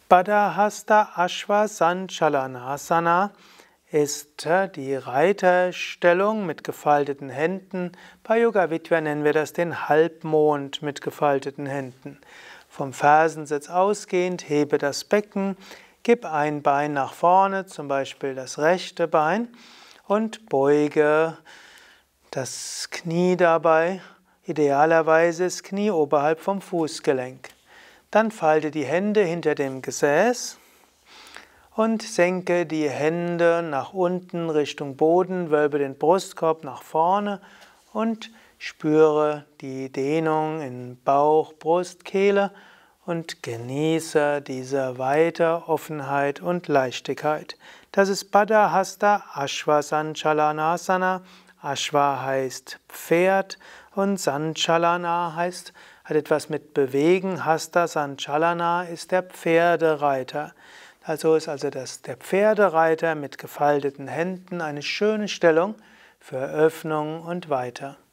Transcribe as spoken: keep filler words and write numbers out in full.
Padahasta Ashwasanchalanasana ist die Reiterstellung mit gefalteten Händen. Bei Yoga Vidya nennen wir das den Halbmond mit gefalteten Händen. Vom Fersensitz ausgehend hebe das Becken, gib ein Bein nach vorne, zum Beispiel das rechte Bein, und beuge das Knie dabei. Idealerweise das Knie oberhalb vom Fußgelenk. Dann falte die Hände hinter dem Gesäß und senke die Hände nach unten Richtung Boden, wölbe den Brustkorb nach vorne und spüre die Dehnung in Bauch, Brust, Kehle und genieße diese Weite, Offenheit und Leichtigkeit. Das ist Padahasta Ashwasanchalanasana. Ashwa heißt Pferd und Sanchalana heißt, hat etwas mit Bewegen. Hasta Sanchalana ist der Pferdereiter. Also ist also das, der Pferdereiter mit gefalteten Händen eine schöne Stellung für Öffnung und Weiter.